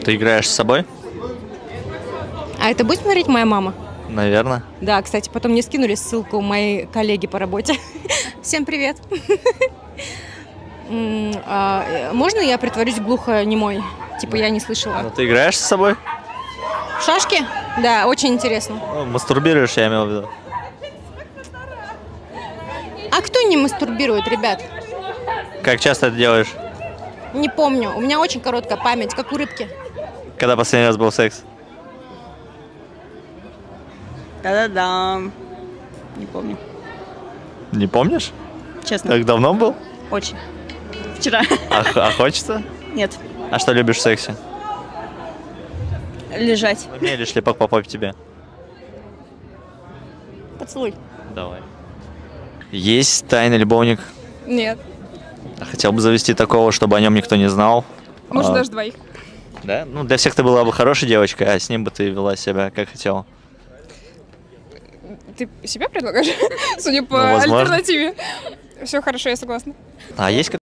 Ты играешь с собой? А это будет смотреть моя мама? Наверное. Да, кстати, потом мне скинули ссылку моей коллеги по работе. Всем привет. Можно я притворюсь глухонемой? Типа я не слышала. Ну, ты играешь с собой? В шашки? Да, очень интересно. Ну, мастурбируешь, я имел в виду. А кто не мастурбирует, ребят? Как часто это делаешь? Не помню. У меня очень короткая память, как у рыбки. Когда последний раз был секс? Да-да-да. Не помню. Не помнишь? Честно. Так давно был? Очень. Вчера. А хочется? Нет. А что любишь в сексе? Лежать. Умели шлепок по попе тебе? Поцелуй. Давай. Есть тайный любовник? Нет. Хотел бы завести такого, чтобы о нем никто не знал. Может, даже двоих. Да? Ну, для всех ты была бы хорошей девочкой, а с ним бы ты вела себя как хотела. Ты себя предлагаешь? Судя по Ну, возможно. альтернативе. Все хорошо, я согласна. А есть